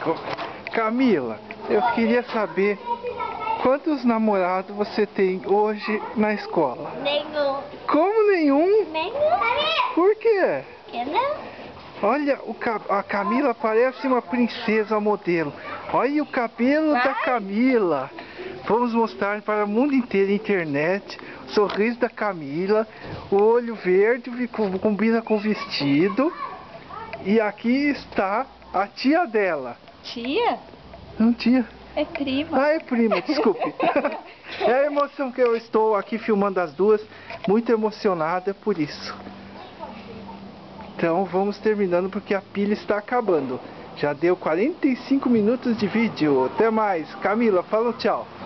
Camila, eu queria saber quantos namorados você tem hoje na escola? Nenhum. Como nenhum? Nenhum. Por quê? Que não? Olha, a Camila parece uma princesa modelo. Olha o cabelo da Camila. Vamos mostrar para o mundo inteiro, internet, o sorriso da Camila, o olho verde combina com o vestido. E aqui está a tia dela. Tia? Não, tia. É prima. Ah, é prima, desculpe. É a emoção que eu estou aqui filmando as duas, muito emocionada por isso. Então vamos terminando porque a pilha está acabando. Já deu 45 minutos de vídeo. Até mais. Camila, fala um tchau.